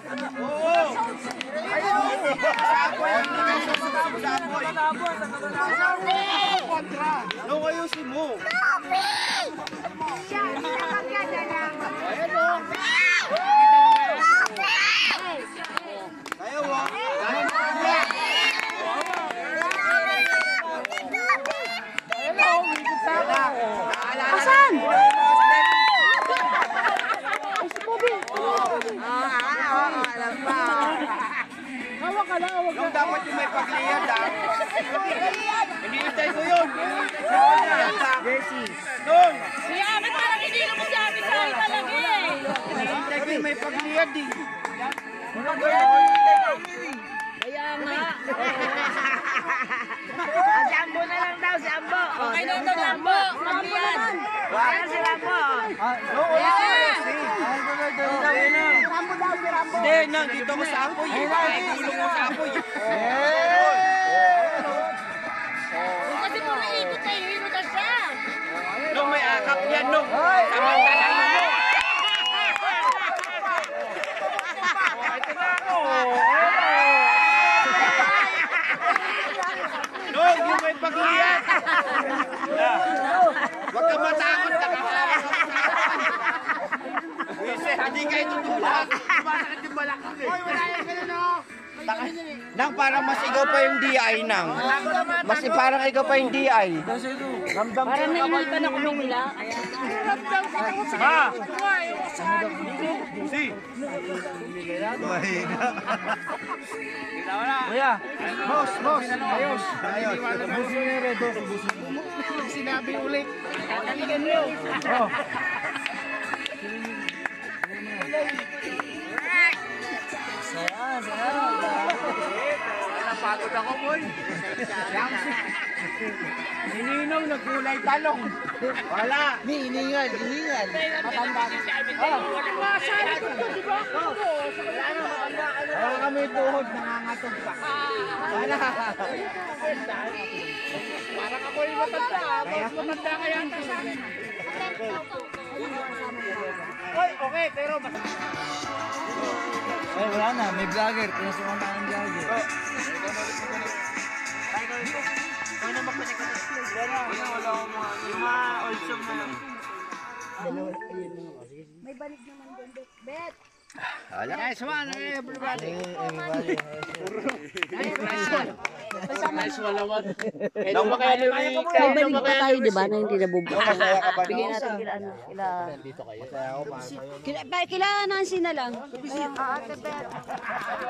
Oo! Sapoy! Sapoy! Nung ayusin mo! Siya, nakagada lang. Ayan o! Ayaw o! Asan? Alam pa. Hawak ka na, hawak ka. Nung dapat yung may pagliyad ha. Hinihintay ko yun. Jesse. Nung! Siya, ba't parang hindi mo si Abi Sari talaga eh? Hinihintay ko yung may pagliyad eh. Kaya nga. Si Ambo na lang daw, si Ambo. Okay na daw, Ambo. Magbiyan. Kaya si Rambo. Rambo daw, si Rambo. Hindi, nandito ko sa apoy. Tulong ko sa apoy. Kasi kung naikot na, hihiro na siya. Nung may akap yan, nung. Samantalahin mo. Ito na ako. Nung, yung may pagliyad. Huwag ka matakot, nakakawa ka sa akin. Wise, hindi kayo tutulak. Sumasakit yung balakang eh. Hoy, wala yan ganun o. Nang parang mas ikaw pa yung DI nang. Mas parang ikaw pa yung DI. Parang naiinitan ako bigla. Ha? Si. Kuya. Boss. Ayos. Ubusin yung red. Sinabi ulit. Tataligan mo. Oh. Napagod ako, boy. Nininaw, nagkulay talong. Wala. Iningal. Matanda. Masali ko to, di ba? Wala kami tuhod, nangangatog pa. Wala. Parang ako yung matanda. Mas matanda kaya ata sa akin. Oy, okay, pero Ay, wala na. May vlogger. Pinasukan na ng vlogger. wala akong mga old song na lang. May balik naman doon, Bet. Nice one, everybody. Nice one naman. Nang makayari May balik pa tayo, di ba, na hindi nabubukas. Bigyan natin kila Nancy na lang. Ate Bet.